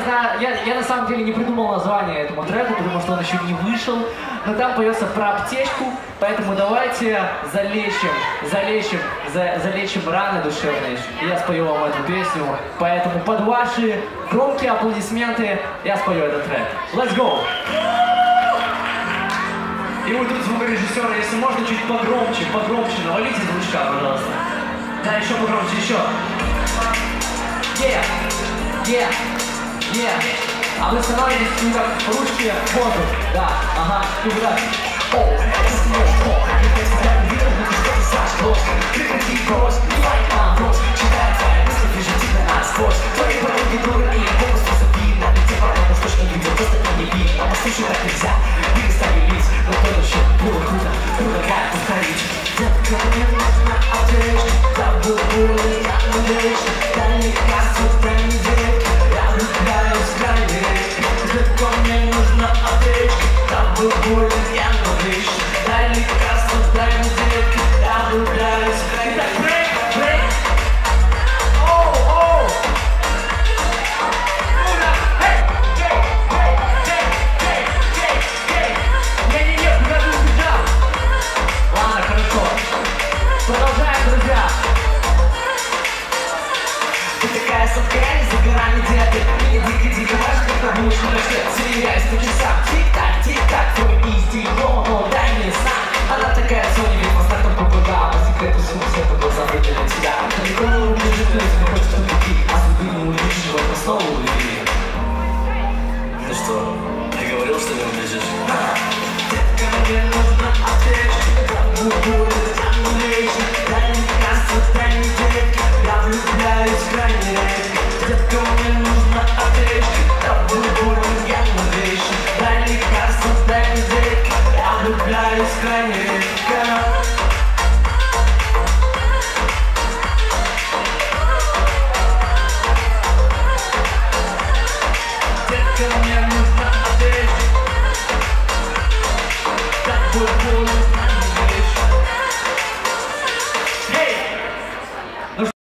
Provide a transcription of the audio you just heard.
знаю, я на самом деле не придумал название этому треку, потому что он еще не вышел. Но там поется про аптечку, поэтому давайте залечим раны душевные. Я спою вам эту песню, поэтому под ваши громкие аплодисменты я спою этот трек. Let's go! И вы тут звукорежиссеры, если можно, чуть погромче, навалите звучка, пожалуйста. Да, еще погромче, еще. А вы становитесь как ручки в воздух. Да, ага, и вот так. Прекрати брось, лайк на брось. Читай твои мысли, движи тебя насквозь. Твои подруги дуры и полностью забили. Ты потом что не видел, просто не бей. А послушай, так нельзя, перестали лить. Но то еще было круто как повторить. Детка, мне нужна аптечка, забыл боли, я надеюсь. Дай лекарство, дай мне денег, я влюбляюсь в крайне. Детка, мне нужна аптечка, забыл боли, я надеюсь. Дай лекарство, дай мне денег, я влюбляюсь в крайне. Итак, брейк! Оу! Продолжаем, друзья! Ты такая сладкая, не за горами детка. Мне дико важно, как будешь на свет. Сверяюсь по часам, тик-так, твой исти, но дай мне знак. Она такая Соня, ведь по стартам попадала. По секрету света глаза выделят тебя. Далеко не убежит, но если не хочешь тупики. А судьбы не убежишь, вот основу любви. Ну что, ты говорил, что не убежишь? Детка, мне нужна аптечка, дай лекарство, дай мне денег, я влюбляюсь в крайне редко. Детка, мне нужна аптечка, я надеюсь. Дай лекарство, дай мне денег, я влюбляюсь в крайне редко.